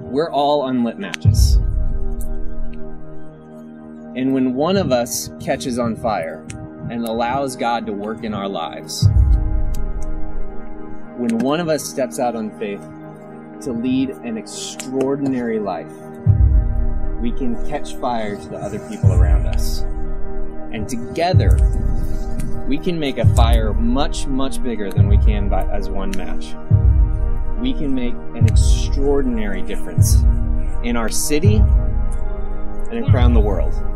We're all unlit matches. And when one of us catches on fire and allows God to work in our lives, when one of us steps out on faith to lead an extraordinary life, we can catch fire to the other people around us. And together, we can make a fire much, much bigger than we can as one match. We can make an extraordinary difference in our city and around the world.